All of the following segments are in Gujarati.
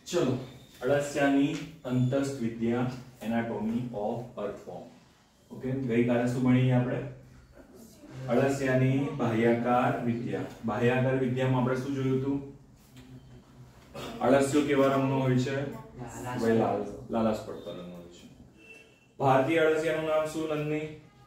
चलो अळसियानी अंतस्थ विद्या एनाटॉमी ऑफ अर्थवॉर्म। ओके, गई काले શું ભણીએ આપણે? અળસિયાની બાહ્યાકાર વિદ્યા। બાહ્યાકાર વિદ્યામાં આપણે શું જોયું હતું? અળસિયો કેવા રંગનો હોય છે? લાલાશ રંગનો હોય છે। ભારતીય અળસિયાનું નામ શું નંદની?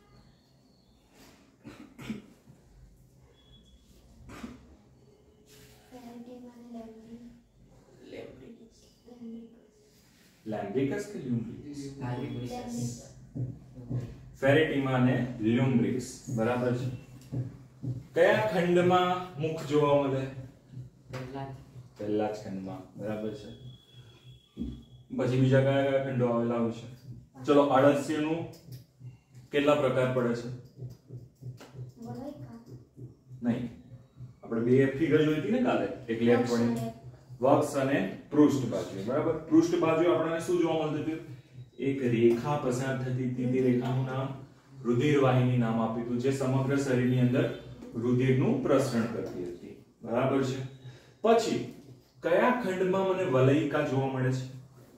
લેમ્બ્રિકસ કે લ્યુમ્બ્રિકસ? ફેરેટીમા ને લ્યુમ્બ્રિકસ, બરાબર છે। કયા ખંડમાં મુખ જોવા મળે? પહેલા જ ખંડમાં, બરાબર છે। પછી બીજા કયા કયા ખંડો આવેલા હોય છે? ચલો, અળસિયાનું કેટલા પ્રકાર પડે છે? નહીં, આપણે બે ફિગર જોઈ હતી ને કાલે, એક લેફ્ટ પડી વક્ષ અને પૃષ્ઠ બાજુ, બરાબર। પૃષ્ઠ બાજુ આપણને શું જોવા મળતું હતું? એક રેખા પસાર થતી હતી, તે રેખાનું નામ રુધિર વાહિની નામ આપ્યું હતું, જે સમગ્ર શરીરની અંદર રુધિરનું પ્રસરણ કરતી હતી, બરાબર છે। પછી કયા ખંડમાં મને વલયિકા જોવા મળે છે?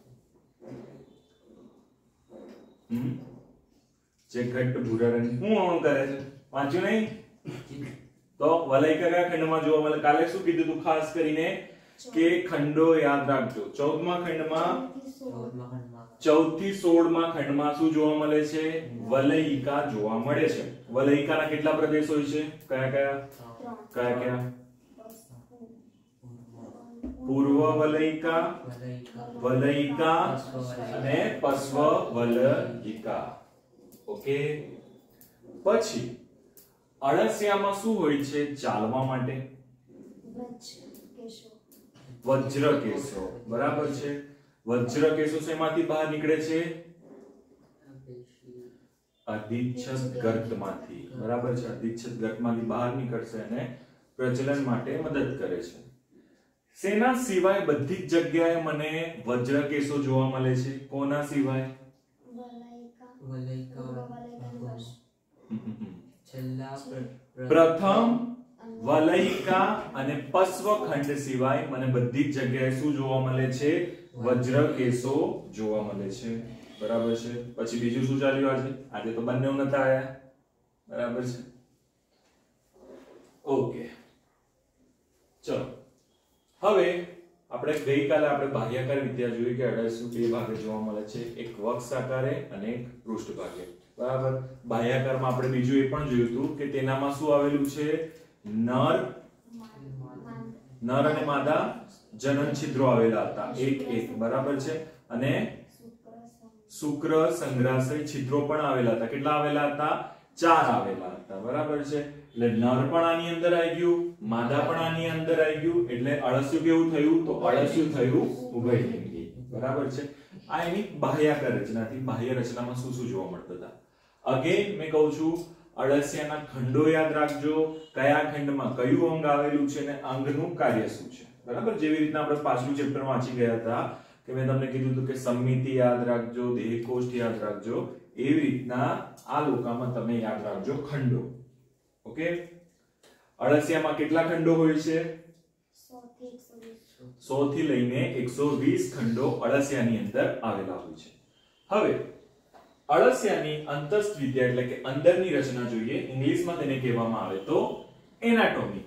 જે ઘટ્ટ ભૂરા રંગ શું અણુ કરે છે? વાંચ્યું નહીં? તો વલયિકા કયા ખંડમાં જોવા મળે? કાલે શું કીધું તું ખાસ કરીને કે ખંડો યાદ રાખજો। 14મા ખંડમાં 14 થી 16મા ખંડમાં શું જોવા મળે છે? વલયિકા જોવા મળે છે। વલયિકાના કેટલા પ્રદેશ હોય છે? કયા કયા? પૂર્વ વલયિકા, વલયિકા અને પશ્વ વલયિકા। ઓકે, પછી અળસિયામાં શું હોય છે ચાલવા માટે? વજ્રકેશો, બરાબર છે। વજ્રકેશો શેમાંથી બહાર નીકળે છે? અધિચ્છદ ગર્તમાંથી, બરાબર છે। અધિચ્છદ ગર્તમાંથી બહાર નીકળશે અને પ્રજનન માટે મદદ કરે છે। શેના સિવાય બધી જ જગ્યાએ મને વજ્રકેશો જોવા મળે છે? કોના સિવાય? પ્રથમ વલયિકા અને પશ્વ ખંડ સિવાય મને બધી જ જગ્યાએ શું જોવા મળે છે? વજ્રકેશો જોવા મળે છે, બરાબર છે। પછી બીજું શું ચાલ્યું આજે તો બંને નતા આયા, બરાબર છે। ઓકે, ચલો હવે આપણે ગઈકાલે આપણે બાહ્યાકાર વિદ્યા જોઈ કે અળસિયું બે ભાગે જોવા મળે છે, એક વક્ષ આકારે અને એક પૃષ્ઠ ભાગે, બરાબર। બાહ્યાકારમાં આપણે બીજું એ પણ જોયું હતું કે તેનામાં શું આવેલું છે? નર અને માદા જનન છિદ્રો આવેલા હતા, એક, બરાબર છે। અને શુક્ર સંગ્રાશય છિદ્રો પણ આવેલા હતા। કેટલા આવેલા હતા? 4 આવેલા હતા, બરાબર છે। એટલે નર પણ આની અંદર આવી ગયું, માદા પણ આની અંદર આવી ગયું, એટલે અળસિયું કેવું થયું? તો અળસિયું થયું ઉભયલિંગી, બરાબર છે। આ એની બાહ્યાકાર રચનાથી બાહ્ય રચનામાં શું શું જોવા મળતા હતા? અગેન મેં કહું છું, અળસિયાના ખંડો યાદ રાખજો, કયા ખંડમાં કયું અંગ આવેલું છે અને અંગનું કાર્ય શું છે, બરાબર। જેવી રીતના આપણે પાછલું ચેપ્ટર વાંચી ગયા હતા કે મેં તમને કીધું હતું કે સમિતિ યાદ રાખજો, દેહકોષ્ઠ યાદ રાખજો, એવી રીતના આ લોકામાં તમે યાદ રાખજો ખંડો। ઓકે, અળસિયામાં કેટલા ખંડો હોય છે? 100 થી લઈને 120 ખંડો અળસિયાની અંદર આવેલા હોય છે। હવે અળસિયાની અંતસ્થ વિદ્યા એટલે કે અંદરની રચના જોઈએ, ઇંગ્લિશમાં તેને કહેવામાં આવે તો એનાટોમી।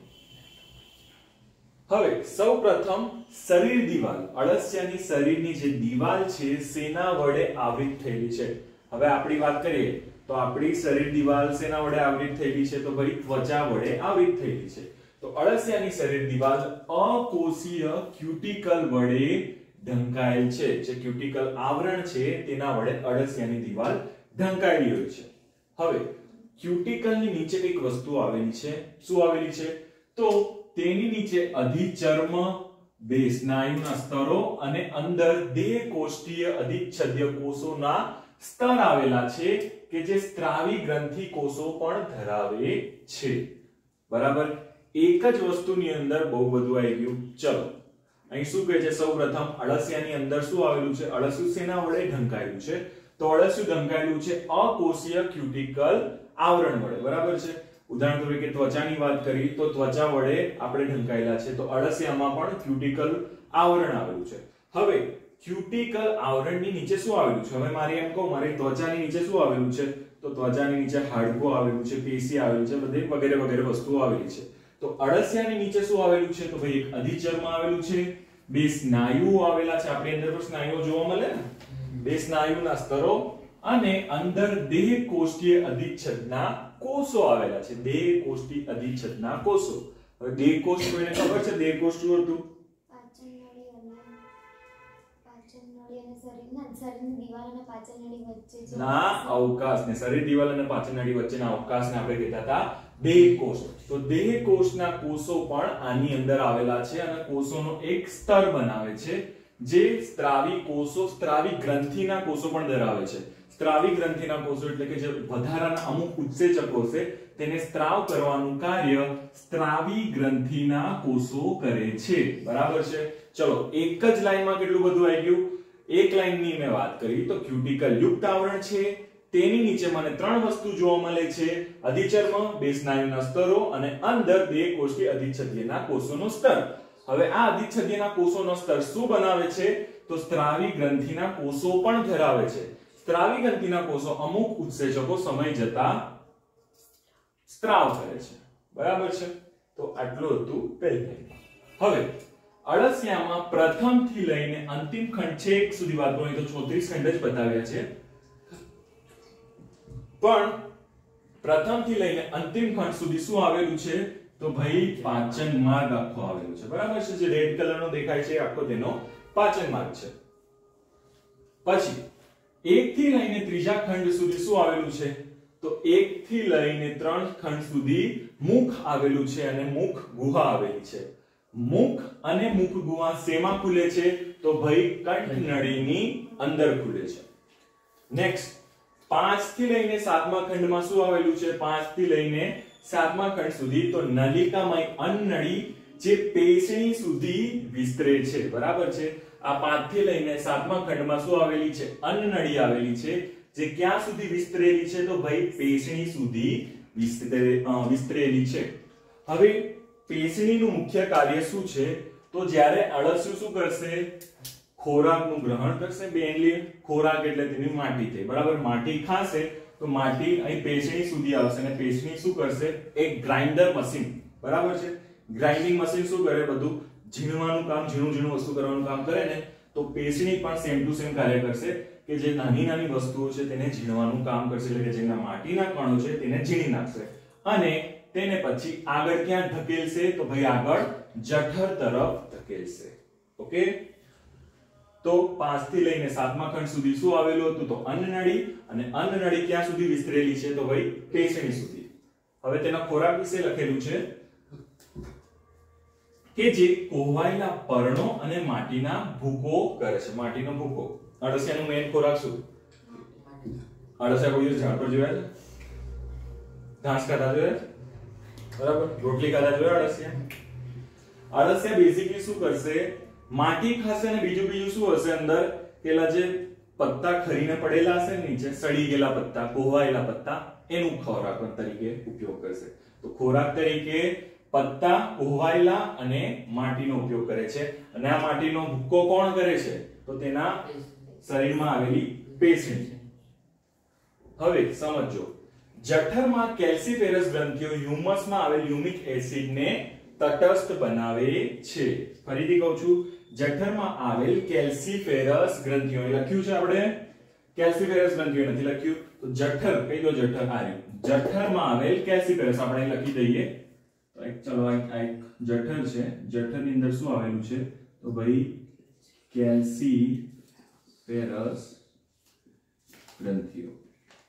હવે સૌપ્રથમ શરીર દિવાલ, અળસિયાની શરીરની જે દિવાલ છે શેના વડે આવૃત થયેલી છે? હવે આપણી વાત કરીએ તો આપણી શરીર દિવાલ શેના વડે આવૃત થયેલી છે? તો ભાઈ ત્વચા વડે આવૃત થયેલી છે। તો અળસિયાની શરીર દિવાલ અકોષીય ક્યુટિકલ વડે ઢંકાયેલ છે। જે ક્યુટિકલ આવરણ છે તેના વડે અળસિયાની દિવાલ ઢંકાયેલી હોય છે। હવે ક્યુટિકલની નીચે એક વસ્તુ આવેલી છે, શું આવેલી છે? તો તેની નીચે અધિચર્મ, બે સ્નાયુના સ્તરો અને અંદર દેહકોષ્ઠીય અધિચ્છદ્ય કોષોના સ્તર આવેલા છે કે જે સ્ત્રાવી ગ્રંથિ કોષો પણ ધરાવે છે, બરાબર। એક જ વસ્તુની અંદર બહુ બધું આવી ગયું। ચલો અહીં શું કહે છે? સૌપ્રથમ અળસિયાની અંદર શું આવેલું છે? અળસિયું શેના વડે ઢંકાયેલું છે? તો અળસિયું ઢંકાયેલું છે અકોષીય ક્યુટિકલ આવરણ વડે, બરાબર છે। ઉદાહરણ તરીકે ત્વચાની વાત કરી તો ત્વચા વડે આપણે ઢંકાયેલા છે, તો અળસિયામાં પણ ક્યુટિકલ આવરણ આવેલું છે। હવે ક્યુટિકલ આવરણની નીચે શું આવેલું છે? હવે મારી એમ કહું, મારી ત્વચાની નીચે શું આવેલું છે? તો ત્વચાની નીચે હાડકું આવેલું છે, પેશી આવેલું છે, બધી વગેરે વગેરે વસ્તુઓ આવેલી છે. તો અળસિયાની નીચે શું આવેલું છે? તો ભાઈ એક અધિચર્મ આવેલું છે, બે સ્નાયુઓ આવેલા છે. આપણી અંદર પણ સ્નાયુઓ જોવા મળે ને, બે સ્નાયુના સ્તરો, અને અંદર દેહ કોષ્ઠીય અધિચ્છદના કોષો આવેલા છે. દેહ કોષ્ઠી અધિચ્છદના કોષો. હવે દેહ કોષ કોઈને ખબર છે? દેહ કોષ શું હતું? ના, અવકાશ ને શરીર દિવાલ અને પાચન નળી વચ્ચેના અવકાશને આપણે કહેતા હતા દેહ કોષ. તો દેહ કોષના કોષો પણ આની અંદર આવેલા છે અને કોષોનો એક સ્તર બનાવે છે, જે સ્ત્રાવી કોષો, સ્ત્રાવી ગ્રંથિના કોષો પણ ધરાવે છે. સ્ત્રાવી ગ્રંથિના કોષો એટલે કે જે વધારાના અમુક ઉત્સેચકો છે તેને સ્ત્રાવ કરવાનું કાર્ય સ્ત્રાવી ગ્રંથિના કોષો કરે છે. બરાબર છે? ચલો, એક જ લાઈનમાં કેટલું બધું આવી ગયું. એક લાઈનની મેં વાત કરી તો ક્યુટિકલ યુક્ત આવરણ છે, તેની નીચે મને ત્રણ વસ્તુ જોવા મળે છે: અધિચર્મ, બે સ્નાયુના સ્તરો અને અંદર દેહ કોષ્ઠી અધિચ્છદીયના કોષોનો સ્તર. હવે આ અધિચ્છદીયના કોષોનો સ્તર શું બનાવે છે? તો સ્ત્રાવી ગ્રંથિના કોષો પણ ધરાવે છે. સ્ત્રાવી ગ્રંથિના કોષો અમુક ઉત્સેચકો સમય જતા સ્ત્રાવ કરે છે. બરાબર છે? તો આટલું હતું પહેલી. હવે અળસિયામાં પ્રથમ થી લઈને અંતિમ ખંડ છેક સુધી વાત કરીએ તો 34 ખંડ જ બતાવ્યા છે, પણ પ્રથમ થી લઈને અંતિમ ખંડ સુધી શું આવેલું છે? તો ભાઈ પાચન માર્ગ આખો આવેલો છે. બરાબર છે? જે રેડ કલરનો દેખાય છે આખો તેનો પાચન માર્ગ છે. પછી 1 થી લઈને ત્રીજા ખંડ સુધી શું આવેલું છે? તો 1 થી લઈને 3 ખંડ સુધી મુખ આવેલું છે અને મુખ ગુહા આવેલી છે. મુખ અને મુખ ગુહા શેમાં ખુલે છે? તો ભાઈ કંઠ નળીની અંદર ખુલે છે. નેક્સ્ટ 5 થી લઈને 7મા ખંડમાં શું આવેલું છે? 5 થી લઈને 7મા ખંડ સુધી તો નલિકામય અન્નનળી જે પેશણી સુધી વિસ્તરે છે. બરાબર છે? આ 5 થી લઈને 7મા ખંડમાં શું આવેલી છે? અન્નનળી આવેલી છે, જે ક્યાં સુધી વિસ્તરેલી છે? તો ભાઈ પેશણી સુધી વિસ્તરેલી છે. હવે પેશણીનું મુખ્ય કાર્ય શું છે? તો જ્યારે અળસિયું શું કરશે? ખોરાકનું ગ્રહણ કરશે. બેનલી ખોરાક એટલે તેની માટી થઈ. બરાબર? માટી ખાશે તો માટી અહીં પેશણી સુધી આવશે અને પેશણી શું કરશે? એક ગ્રાઇન્ડર મશીન. બરાબર છે? ગ્રાઇન્ડિંગ મશીન શું કરે? બધું ઝીણવાનું કામ, ઝીણું વસ્તુ કરવાનું કામ કરે ને, તો પેશણી પણ સેમ ટુ સેમ કાર્ય કરશે કે જે નાની નાની વસ્તુઓ છે તેને ઝીણવાનું કામ કરશે. એટલે કે જેના માટીના કણો છે તેને ઝીણી નાખશે અને તેને પછી આગળ ક્યાં ધકેલશે? તો ભાઈ આગળ જઠર તરફ ધકેલશે. ઓકે? તો 5 થી લઈને 7મા ખંડ સુધી શું આવેલું હતું? તો અન્નનળી, અને અન્નનળી ક્યાં સુધી વિસ્તરેલી છે? તો ભાઈ પેશણી સુધી. હવે તેના ખોરાક વિશે લખેલું છે કે જે કોહવાયેલા પર્ણો અને માટીના ભૂકો કરે છે. માટીનો ભૂકો. અળસિયાનો મેઈન ખોરાક શું? અળસિયા કોઈ દિવસ ઝાડ પર જોયા છે? ઘાસ ખાતા જોયા? બરાબર? રોટલી ખાતા જોયા અળસિયા? અળસિયા બેઝિકલી શું કરશે? માટી ખાશે અને બીજું શું હશે અંદર? પેલા જે પત્તા ખરીને પડેલા હશે નીચે, સડી ગયેલા પત્તા, કોહવાયેલા પત્તા, એનું ખોરાક તરીકે ઉપયોગ કરશે. તો ખોરાક તરીકે પત્તા, કોહવાયેલા અને માટીનો ઉપયોગ કરે છે. અને આ માટીનો ભૂકો કોણ કરે છે? તો તેના શરીરમાં આવેલી પેશી. હવે સમજો, જઠરમાં કેલ્સીફેરસ ગ્રંથિઓ હ્યુમસમાં આવેલ હ્યુમિક એસિડને તટસ્થ બનાવે છે. ફરીથી કહું છું, જઠરમાં આવેલ કેલ્સીફેરસ ગ્રંથિઓ લખ્યું છે આપણે, કેલ્સીફેરસ ગ્રંથિઓ નથી લખ્યું. તો જઠર કહી દો. જઠર આ રહ્યું. જઠરમાં આવેલ કેલ્સીફેરસ આપણે લખી દઈએ. તો ચલો આ એક જઠર છે. જઠરની અંદર શું આવેલું છે? તો ભાઈ કેલ્સીફેરસ ગ્રંથિઓ.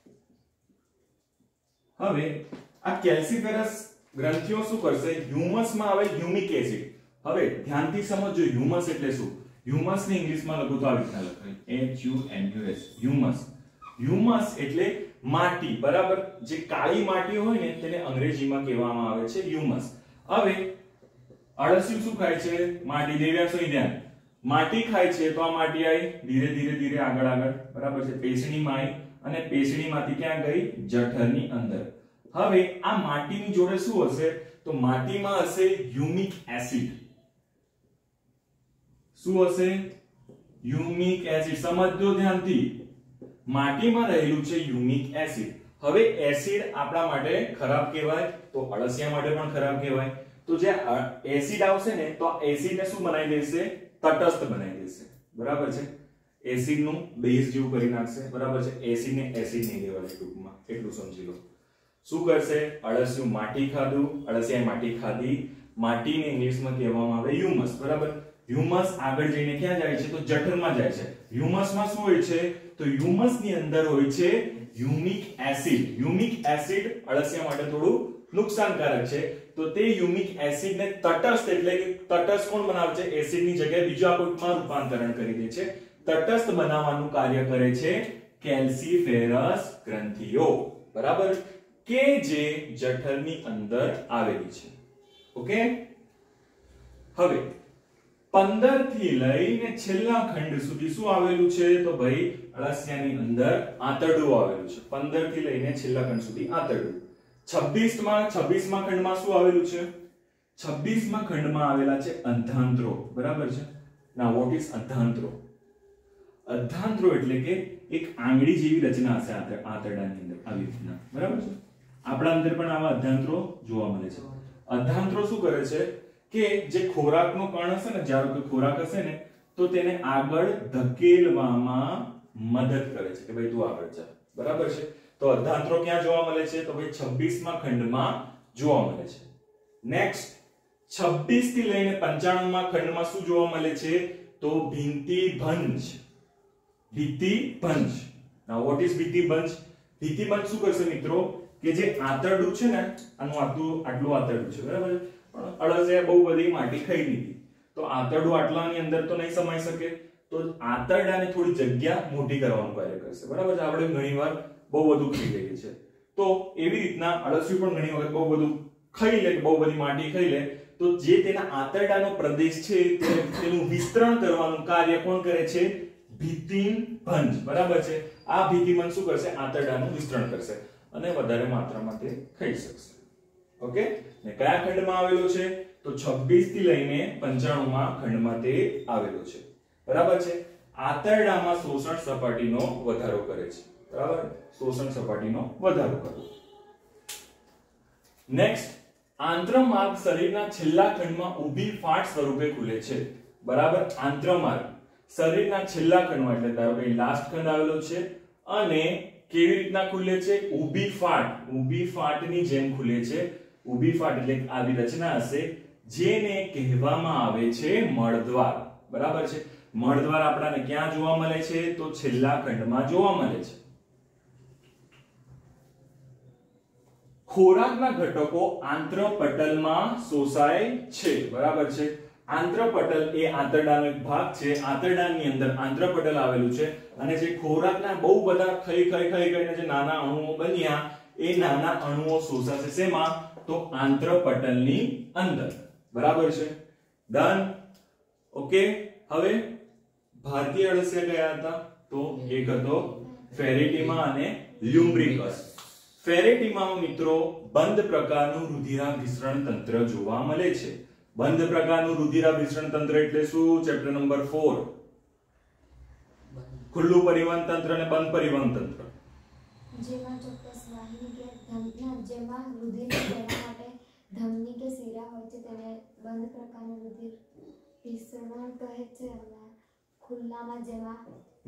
હવે આ કેલ્સીફેરસ ગ્રંથિઓ શું કરશે? હ્યુમસમાં આવેલ હ્યુમિક એસિડ. હવે ધ્યાનથી સમજજો, હ્યુમસ એટલે શું? હ્યુમસ ને ઇંગ્લિશમાં લખો તો આવી રીતના લખાય, HUMUS. હ્યુમસ. હ્યુમસ એટલે માટી. બરાબર? જે કાળી માટી હોય ને તેને અંગ્રેજીમાં કહેવામાં આવે છે હ્યુમસ. હવે અળસિયું શું ખાય છે? માટી. દેવ્યાસો ધ્યાન. માટી ખાય છે તો આ માટી આવી ધીરે ધીરે આગળ. બરાબર છે? પેશણીમાં આવી અને પેશણીમાંથી ક્યાં ગઈ? જઠરની અંદર. હવે આ માટીની જોડે શું હશે? તો માટીમાં હશે હ્યુમિક એસિડ. શું હશે? Humic acid. સમજજો ધ્યાનથી, માટીમાં રહેલું છે યુમિક એસિડ. હવે એસિડ આપણા માટે ખરાબ કહેવાય તો અળસિયા માટે પણ ખરાબ કહેવાય. તો જે એસિડ આવશે ને તો આ એસિડ ને શું બનાવી દેશે? તટસ્થ બનાવી દેશે. બરાબર છે? એસિડ નું બેઝ જેવું કરી નાખશે. બરાબર છે? એસિડ ને એસિડ નહીં લેવાય ટૂંકમાં, એટલું સમજી લો. શું કરશે? અળસિયું માટી ખાધું, અળસિયાએ માટી ખાધી. માટીને ઇંગ્લિશમાં કહેવામાં આવે હ્યુમસ. બરાબર? હ્યુમસ આગળ જઈને ક્યાં જાય છે? તો જઠરમાં જાય છે. હ્યુમસમાં શું હોય છે? તો હ્યુમસની અંદર હોય છે યુમિક એસિડ. યુમિક એસિડ અળસિયા માટે થોડું નુકસાનકારક છે. તો તે યુમિક એસિડ ને તટસ્થ, એટલે કે તટસ્થ કોણ બનાવે છે? એસિડ ની જગ્યાએ બીજા કોઈમાં રૂપાંતરણ કરી દે છે. તટસ્થ બનાવવાનું કાર્ય કરે છે કેલ્સીફેરસ ગ્રંથિઓ. બરાબર? કે જે જઠરની અંદર આવેલી છે. ઓકે, હવે 15 થી લઈને છેલ્લા ખંડ સુધી શું આવેલું છે? તો ભાઈ અળસિયાની અંદર આંતરડું આવેલું છે. 15 થી લઈને છેલ્લા ખંડ સુધી આંતરડું. 26માં ખંડમાં શું આવેલું છે? 26માં ખંડમાં આવેલા છે અંધાંત્રો. બરાબર છે? ના, વોટ ઇઝ અંધાંત્રો? અંધાંત્રો એટલે કે એક આંગળી જેવી રચના હશે આંતરડાની અંદર, આવી રીતના. બરાબર છે? આપણા અંદર પણ આવા અંધાંત્રો જોવા મળે છે. અંધાંત્રો શું કરે છે કે જે ખોરાકનો કણ હશે ને, જ્યારે કોઈ ખોરાક હશે ને તો તેને આગળ ધકેલવામાં મદદ કરે છે કે ભાઈ તું આગળ જા. બરાબર છે? તો અંધાંત્રો ક્યાં જોવા મળે છે? તો ભાઈ 26માં ખંડમાં જોવા મળે છે. નેક્સ્ટ 26 થી લઈને 95માં ખંડમાં શું જોવા મળે છે? તો ભિંતિભંજ. ભિંતિભંજ. નાઉ વોટ ઇઝ ભિંતિભંજ? ભિંતિભંજ શું કરશે મિત્રો? કે જે આંતરડું છે ને, આનું આટલું આંતરડું છે. બરાબર? પણ અળસિયાએ બહુ બધી માટી ખાઈ લીધી તો આંતરડું આટલાની અંદર તો નહીં સમાઈ શકે. તો આંતરડાને થોડી જગ્યા મોટી કરવાનું કાર્ય કરશે. બરાબર છે? આપણે ઘણીવાર બહુ બધું ખાઈ લઈએ છે. તો એવી રીતના અળસિયું પણ ઘણી વખત બહુ બધું ખાઈ લે, બહુ બધી માટી ખાઈ લે, તો જે તેના આંતરડાનો પ્રદેશ છે તેનું વિસ્તરણ કરવાનું કાર્ય કોણ કરે છે? ભિંતિભંજ. બરાબર છે? આ ભિંતિભંજ શું કરશે? આંતરડાનું વિસ્તરણ કરશે અને વધારે માત્રામાં તે ખાઈ શકશે. ઓકે, ને કયા ખંડમાં આવેલો છે? તો 26 થી લઈને 95માં ખંડમાં તે આવેલો છે. બરાબર છે? આંતરડામાં શોષણ સપાટીનો વધારો કરે છે. બરાબર? શોષણ સપાટીનો વધારો કરવો. નેક્સ્ટ, આંત્રમાર્ગ શરીરના છેલ્લા ખંડમાં ઊભી ફાટ સ્વરૂપે ખુલે છે. બરાબર? આંત્રમાર્ગ શરીરના છેલ્લા ખંડમાં, એટલે ધારો કે લાસ્ટ ખંડ આવેલો છે અને કેવી રીતના ખુલે છે? ઊભી ફાટ. ઊભી ફાટની જેમ ખુલે છે. ઊભી ફાટ એટલે આવી રચના હશે જેને કહેવામાં આવે છે મળદ્વાર. બરાબર છે? મળદ્વાર આપણને ક્યાં જોવા મળે છે? તો છેલ્લા ખંડમાં જોવા મળે છે. ખોરાકના ઘટકો આંત્રપટલમાં શોષાય છે. બરાબર છે? આંત્રપટલ એ આંતરડાનો એક ભાગ છે. આંતરડાની અંદર આંત્રપટલ આવેલું છે અને જે ખોરાકના બહુ બધા ખાઈ કરીને જે નાના અણુઓ બન્યા એ નાના અણુઓ શોષાશે શેમાં? તો આંત્રપટલની અંદર. બરાબર છે? ડન. ઓકે, હવે ભારતીય અળસિયા કયા હતા? તો એક હતો ફેરેટીમા અને લ્યુમ્બ્રિકસ. ફેરેટીમામાં મિત્રો બંધ પ્રકારનું રુધિરાભિસરણ તંત્ર જોવા મળે છે. બંધ પ્રકારનું રુધિરાભિસરણ તંત્ર એટલે શું? Chapter number 4. ખુલ્લું પરિવહન તંત્ર અને બંધ પરિવહન તંત્ર. જેમાં ચોક્કસ વાહિની કે જેમાં રુધિર જવા માટે ધમની કે શિરા હોય છે તેને બંધ પ્રકારનું રુધિર ભિસરણ કહે છે. અને ખુલ્લામાં જેમાં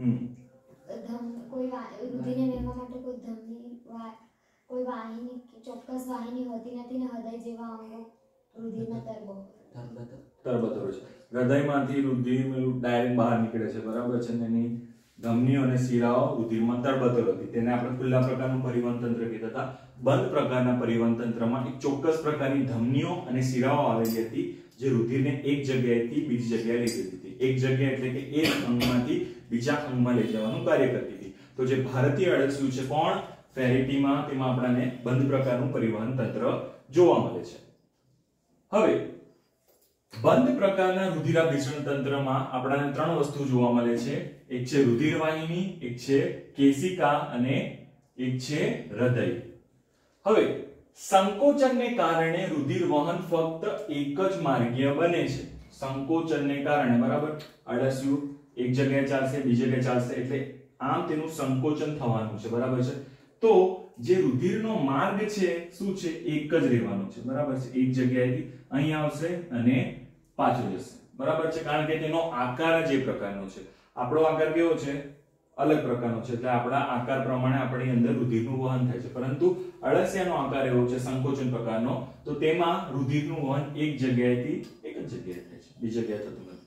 કોઈ રુધિરને વહેવા માટે કોઈ ધમની કોઈ વાહિની ચોક્કસ વાહિની હોતી નથી ને હૃદય જેવા અંગો રુધિરમાં તરબતર છે. હૃદયમાંથી રુધિર ડાયરેક્ટ બહાર નીકળે છે. બરાબર છે? એની ધમનીઓ અને શિરાઓ રુધિરમાં તરબતર હતી. તેને આપણે ખુલ્લા પ્રકારનું પરિવહન તંત્ર કહેતા હતા. બંધ પ્રકારના પરિવહન તંત્રમાં એક ચોક્કસ પ્રકારની ધમનીઓ અને શિરાઓ આવેલી હતી જે રુધિરને એક જગ્યાએથી બીજી જગ્યાએ લઈ જતી હતી. એક જગ્યા એટલે કે એક અંગમાંથી બીજા અંગમાં લઈ જવાનું કાર્ય કરતી હતી. તો જે ભારતીય અળસિયું છે કોણ? ફેરેટીમા. તેમાં આપણને બંધ પ્રકારનું પરિવહન તંત્ર જોવા મળે છે. હવે બંધ પ્રકારના રુધિરાભિસરણ તંત્રમાં આપણને ત્રણ વસ્તુ જોવા મળે છે. એક છે રુધિર વાહિની, એક છે કેશિકા અને એક છે હૃદય. હવે સંકોચનને કારણે રુધિર વહન ફક્ત એક જ માર્ગીય બને છે. સંકોચનને કારણે, બરાબર, અળસિયું એક જગ્યાએ ચાલશે, બીજી જગ્યાએ ચાલશે, એટલે આમ તેનું સંકોચન થવાનું છે, બરાબર છે। તો જે રુધિરનો માર્ગ છે શું છે, એક જ રહેવાનો છે, બરાબર છે। એક જગ્યાએથી અહીં આવશે અને પાછો જશે, બરાબર છે, કારણ કે તેનો આકાર જ એ પ્રકારનો છે। આપણો આકાર કેવો છે, અલગ પ્રકારનો છે, એટલે આપણા આકાર પ્રમાણે આપણી અંદર રુધિરનું વહન થાય છે, પરંતુ અળસિયાનો આકાર એવો છે સંકોચન પ્રકારનો, તો તેમાં રુધિરનું વહન એક જગ્યાએથી એક જ જગ્યાએ થાય છે, બીજી જગ્યાએ થતું નથી।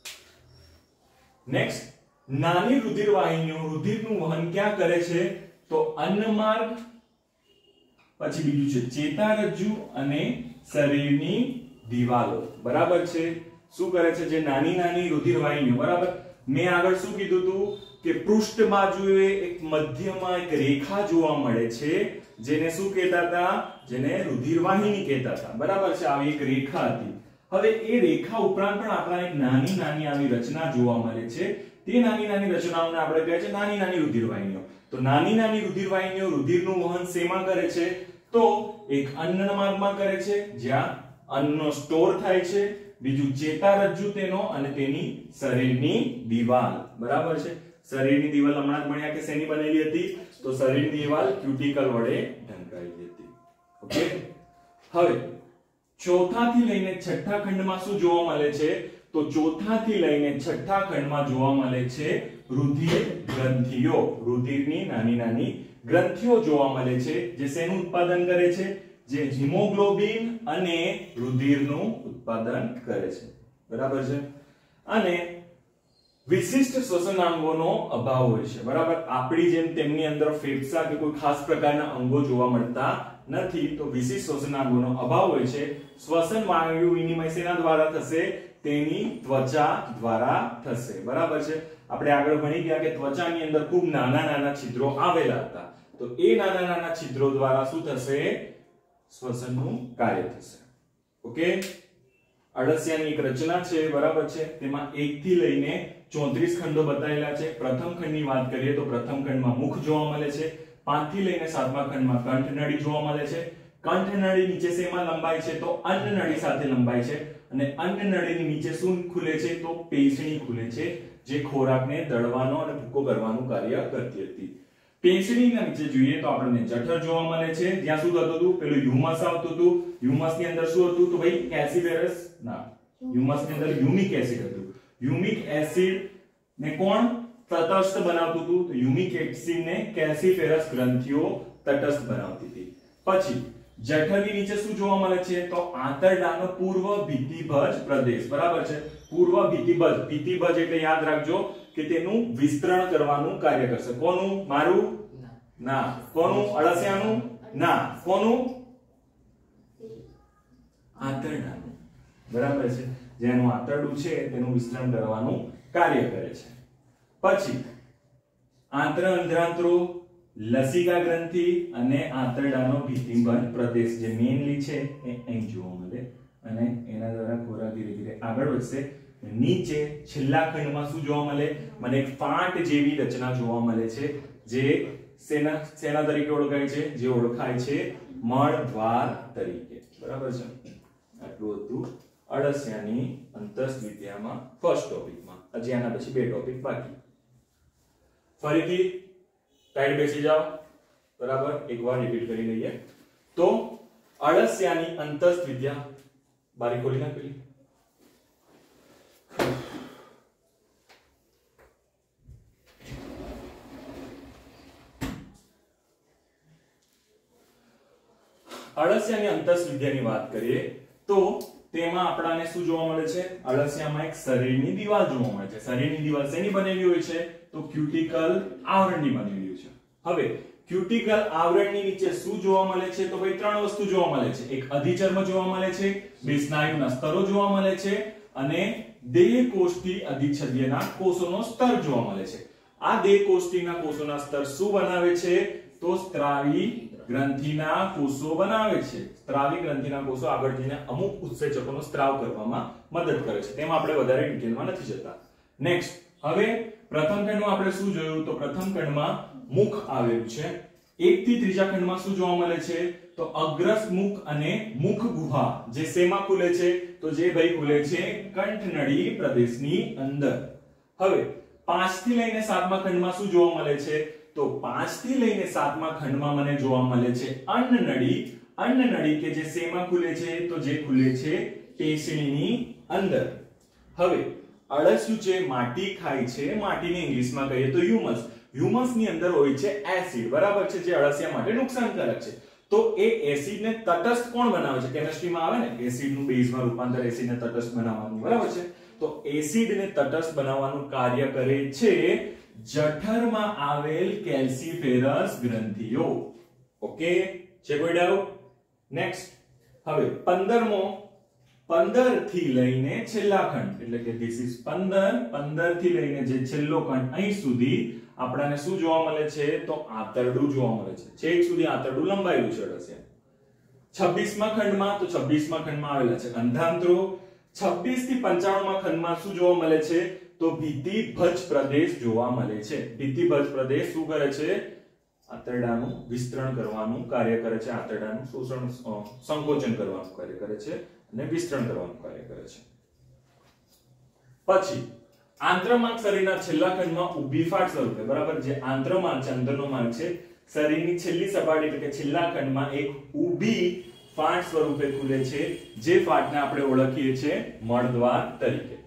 નેક્સ્ટ, નાની રુધિર વાહિનીઓ રુધિરનું વહન ક્યાં કરે છે, તો અન્નમાર્ગ, પછી બીજું છે ચેતારજ્જુ અને શરીરની દિવાલો, બરાબર છે। શું કરે છે, જે નાની નાની રુધિર વાહિનીઓ, બરાબર। મેં આગળ શું કીધું હતું કે પૃષ્ઠ બાજુએ એક મધ્યમાં એક રેખા જોવા મળે છે, જેને શું કહેતા હતા, જેને રુધિર વાહિની કહેતા હતા, બરાબર છે। આવી એક રેખા હતી। હવે એ રેખા ઉપરાંત પણ આપણા એક નાની નાની આવી રચના જોવા મળે છે, તે નાની નાની રચનાઓને આપણે કહે છે નાની નાની રુધિર વાહિનીઓ। તો નાની નાની રુધિર વાહિનીઓ રુધિરનું વહન શેમાં કરે છે, તો એક અન્નમાર્ગમાં કરે છે, જ્યાં અન્નનો સ્ટોર થાય છે, બીજું ચેતારજ્જુ તેનો અને તેની શરીરની દિવાલ, બરાબર છે। શરીરની દિવાલ હમણાં જ ભણ્યા કે શેની બનેલી હતી, તો શરીરની દિવાલ ક્યુટિકલ વડે ઢંકાયેલી હતી, ઓકે। હવે ચોથાથી લઈને છઠ્ઠા ખંડમાં શું જોવા મળે છે, તો ચોથાથી લઈને છઠ્ઠા ખંડમાં જોવા મળે છે રુધિર ગ્રંથિઓ, રુધિરની નાની નાની ગ્રંથિઓ જોવા મળે છે, જે શેનું ઉત્પાદન કરે છે, જે હિમોગ્લોબિન અને રુધિરનું ઉત્પાદન કરે છે, બરાબર છે। અને વિશિષ્ટ શ્વસનાંગોનો અભાવ હોય છે, બરાબર। આપણી જેમ તેમની અંદર ફેફસા કે કોઈ ખાસ પ્રકારના અંગો જોવા મળતા નથી, તો વિશિષ્ટ શ્વસનાંગોનો અભાવ હોય છે। શ્વસન વાયુ વિનિમય શેના દ્વારા થશે, તેની ત્વચા દ્વારા થશે, બરાબર છે। આપણે આગળ ભણી ગયા કે ત્વચાની અંદર ખૂબ નાના નાના છિદ્રો આવેલા હતા, તો એ નાના નાના છિદ્રો દ્વારા શું થશે, શ્વસનનું કાર્ય થશે, ઓકે। અળસિયાની એક રચના છે, બરાબર છે, તેમાં 1 થી લઈને 34 ખંડો બતાવેલા છે। પ્રથમ ખંડની વાત કરીએ તો પ્રથમ ખંડમાં મુખ જોવા મળે છે, 5 થી લઈને 7મા ખંડમાં કંઠનળી જોવા મળે છે। કંઠનળી નીચે શેમાં લંબાય છે, તો અન્નનળી સાથે લંબાય છે, અને અન્નનળીની નીચે શું ખુલે છે, તો પેશણી ખુલે છે, જે ખોરાકને દળવાનો અને ભૂકો કરવાનું કાર્ય કરતી હતી। પેશણીના નીચે જોઈએ તો આપણને જઠર જોવા મળે છે, જ્યાં શું થતું હતું, પેલું હ્યુમસ આવતું હતું, હ્યુમસની અંદર શું હતું, તો ભાઈ કેસિફેરસ ના, હ્યુમસની અંદર યુમિક એસિડ હતું। યુમિક એસિડ ને કોણ તટસ્થ બનાવતું હતું, તો યુમિક એસિડ ને કેસિફેરસ ગ્રંથિઓ તટસ્થ બનાવતી હતી। પછી જઠરની નીચે શું જોવા મળે છે, તો આંતરડાનો પૂર્વ ભીતિભજ પ્રદેશ, બરાબર છે। પૂર્વ ભીતિભજ, ભીતિભજ એટલે યાદ રાખજો કે તેનું વિસ્તરણ કરવાનું કાર્ય કરશે, કોનું, મારું ના, કોનું, અળસિયાનું ના, કોનું, આંતરડાનું, બરાબર છે। જેનું આંતરડું છે તેનું વિસ્તરણ કરવાનું કાર્ય કરે છે। પછી આંત્ર અંધ્રાંત્રો, લસિકા ગ્રંથિ અને આંતરડાનો ભીતિભજ પ્રદેશ જે મેઇનલી છે એ અહીં જોવા મળે, અને એના દ્વારા ખોરાક ધીરે ધીરે આગળ વધશે। નીચે છેલ્લા ખંડમાં શું જોવા મળે, મને એક ફાંટ જેવી રચના જોવા મળે છે, જે સેના તરીકે ઓળખાય છે, જે ઓળખાય છે મળદ્વાર તરીકે, બરાબર છે। આટલું હતું અળસિયાની અંતસ્વિદ્યામાં ફર્સ્ટ ટોપિકમાં। હજી આના પછી 2 ટોપિક બાકી। ફરીથી ટાઈટ બેસી જાઓ, બરાબર, એકવાર રિપીટ કરી લઈએ તો અળસિયાની અંતસ્વિદ્યા, બારી ખોલી નાખી। અળસિયાની અંતસ્વિદ્યાની વાત કરીએ તો તેમાં આપણને શું જોવા મળે છે, અળસિયામાં એક શરીરની દિવાલ જોવા મળે છે। શરીરની દિવાલ શેની બનેલી હોય છે, તો ક્યુટિકલ આવરણની બનેલી હોય છે। હવે ક્યુટિકલ આવરણની નીચે શું જોવા મળે છે, તો ભાઈ 3 વસ્તુ જોવા મળે છે। એક અધિચર્મ જોવા મળે છે, 2 સ્નાયુના સ્તરો જોવા મળે છે, અને દેહકોષ્ઠી અધિચ્છદીયના કોષોનો સ્તર જોવા મળે છે। આ દેહકોષ્ઠીના કોષોના સ્તર શું બનાવે છે, તો સ્ત્રાવી ગ્રંથિના કોષો બનાવે છે। સ્ત્રાવી ગ્રંથિના કોષો આગળ જઈને અમુક ઉત્સેચકોનો સ્ત્રાવ કરવામાં મદદ કરે છે, તેમાં આપણે વધારે ડિટેલમાં નથી જતા। નેક્સ્ટ, હવે પ્રથમ ખંડમાં આપણે શું જોયું, તો પ્રથમ ખંડમાં મુખ આવેલું છે। 1 થી ત્રીજા ખંડમાં શું જોવા મળે છે, તો અગ્રસ મુખ અને મુખ ગુહા, જે શેમાં ખુલે છે, તો જે ભાઈ ખુલે છે કંઠનળી પ્રદેશની અંદર। હવે 5 થી લઈને 7મા ખંડમાં શું જોવા મળે છે? તો 5 થી લઈને 7મા ખંડમાં મને જોવા મળે છે અન્નનળી. અન્નનળી કે જે શેમાં ખુલે છે? તો જે ખુલે છે પેશીની અંદર. હવે અળસિયું છે માટી ખાય છે, માટીને ઇંગ્લિશમાં કહીએ તો હ્યુમસ. હ્યુમસ ની અંદર હોય છે એસિડ, બરાબર છે, જે અળસિયા માટે નુકસાનકારક છે. તો એ એસિડને તટસ્થ કોણ બનાવે છે? કેમિસ્ટ્રીમાં આવે ને એસિડનું બેઝમાં રૂપાંતર, એસિડને તટસ્થ બનાવવાનું, બરાબર છે. તો એસિડને તટસ્થ બનાવવાનું કાર્ય કરે છે જઠરમાં આવેલ કેલ્સિફેરસ ગ્રંથિઓ. ઓકે, છે કોઈ ડાઉટ? નેક્સ્ટ, હવે 15 થી લઈને છેલ્લા ખંડ, એટલે કે ધીસ ઇઝ 15 થી લઈને જે છેલ્લો ખંડ અહીં સુધી આપણને શું જોવા મળે છે? તો આંતરડું જોવા મળે છે. છેક સુધી આંતરડું લંબાયેલું છે અળસિયા. 26મા ખંડમાં, તો 26મા ખંડમાં આવેલા છે અંધાંત્રો. 26 થી 95મા ખંડમાં શું જોવા મળે છે? તો ભિતિભજ પ્રદેશ જોવા મળે છે. ભિતિભજ પ્રદેશ શું કરે છે? આંતરડાનું વિસ્તરણ કરવાનું કાર્ય કરે છે, આંતરડાનું શોષણ સંકોચન કરવાનું કાર્ય કરે છે અને વિસ્તરણ કરવાનું કાર્ય કરે છે. પછી આંત્રમાર્ગ શરીરના છેલ્લા ખંડમાં ઊભી ફાટ સ્વરૂપે, બરાબર, જે આંત્રમાર્ગ છે, અંદરનો માર્ગ છે, શરીરની છેલ્લી સપાટી એટલે કે છેલ્લા ખંડમાં એક ઊભી ફાટ સ્વરૂપે ખુલે છે, જે ફાટને આપણે ઓળખીએ છીએ મળદ્વાર તરીકે.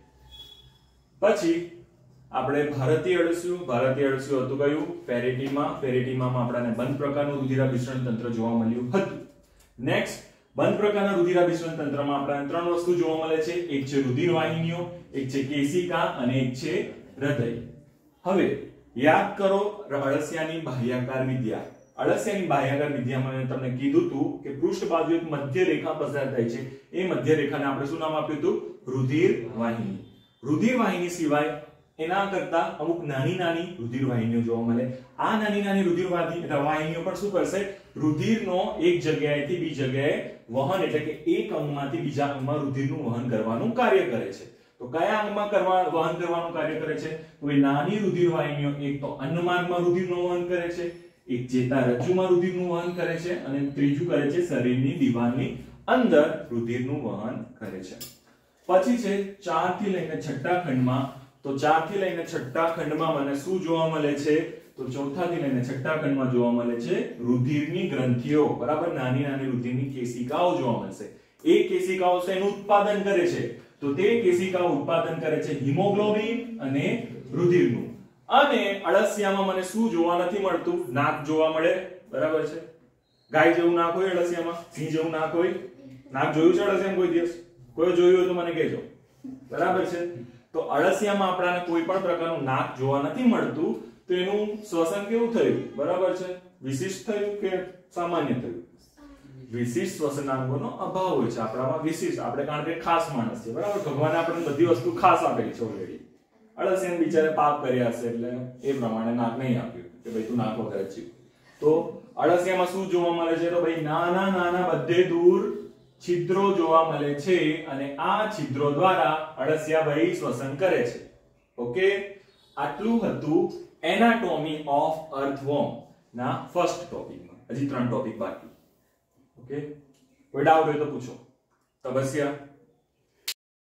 પછી આપણે ભારતીય અળસિયું હતું કયું? ફેરેટીમા. ફેરેટીમામાં આપણને બંધ પ્રકારનું રુધિરાભિસરણ તંત્ર જોવા મળ્યું હતું. નેક્સ્ટ, બંધ પ્રકારના રુધિરાભિસરણ તંત્રમાં આપણને 3 વસ્તુ જોવા મળે છે. એક છે રુધિર વાહિનીઓ, એક છે કેશિકા અને એક છે હૃદય. હવે યાદ કરો અળસિયાની બાહ્યાકાર વિદ્યા. અળસિયાની બાહ્યાકાર વિદ્યામાં મેં તમને કીધું હતું કે પૃષ્ઠ બાજુ એક મધ્ય રેખા પસાર થાય છે. એ મધ્ય રેખાને આપણે શું નામ આપ્યું હતું? રુધિર વાહિની. રુધિર વાહિની સિવાય એના કરતા અમુક નાની નાની રુધિર વાહિનીઓ જોવા મળે. આ નાની નાની રુધિર વાહિનીઓ પણ શું કરશે? રુધિરનો એક જગ્યાએથી બીજી જગ્યાએ વહન, એટલે કે એક અંગમાંથી બીજા અંગમાં રુધિરનું વહન કરવાનું કાર્ય કરે છે. તો કયા અંગમાં વહન કરવાનું કાર્ય કરે છે? તો એ નાની રુધિર વાહિનીઓ એક તો અન્નમાર્ગમાં રુધિરનું વહન કરે છે, એક ચેતારજ્જુમાં રુધિરનું વહન કરે છે અને ત્રીજું કરે છે શરીરની દિવાલની અંદર રુધિરનું વહન કરે છે. પછી છે 4 થી લઈને 6ઠા ખંડમાં. તો 4 થી લઈને 6ઠા ખંડમાં મને શું જોવા મળે છે? તો 4થા થી લઈને 6ઠા ખંડમાં જોવા મળે છે રુધિરની ગ્રંથિઓ, બરાબર, નાની નાની રુધિરની કેશિકાઓ જોવા મળશે. એ કેશિકાઓ શેનું ઉત્પાદન કરે છે? તો તે કેશિકાઓ ઉત્પાદન કરે છે હિમોગ્લોબિન અને રુધિરનું. અને અળસિયામાં મને શું જોવા નથી મળતું? નાક જોવા મળે, બરાબર છે. ગાય જેવું નાક હોય અળસિયામાં, સિંહ જેવું નાક હોય. નાક જોયું છે અળસિયામાં કોઈ દિવસ? કોઈ જોયું હોય તો મને કહેજો, બરાબર છે. તો અળસિયામાં આપણને કોઈ પણ પ્રકારનું નાક જોવા નથી મળતું. તો એનું શ્વસન કેવું થયું? બરાબર છે, વિશિષ્ટ થયું કે સામાન્ય થયું? વિશિષ્ટ શ્વસનાંગોનો અભાવ હોય છે આપણામાં. વિશિષ્ટ આપણે કારણ કે ખાસ માણસ છે, બરાબર. ભગવાને આપણને બધી વસ્તુ ખાસ આપેલી છે ઓલરેડી. અળસિયાને બિચારે પાપ કર્યા હશે એટલે એ પ્રમાણે નાક નહીં આપ્યું કે ભાઈ તું નાક વગર જીવ. તો અળસિયામાં શું જોવા મળે છે? તો ભાઈ નાના નાના બધે દૂર છિદ્રો જોવા મળે છે અને આ છિદ્રો દ્વારા અળસિયા ભાઈ શ્વસન કરે છે. ઓકે, આટલું હતું એનાટોમી ઓફ અર્થવોર્મ ના ફર્સ્ટ ટોપિકમાં. હજી 3 ટોપિક બાકી. ઓકે, કોઈ ડાઉટ હોય તો પૂછો. તપસ્યા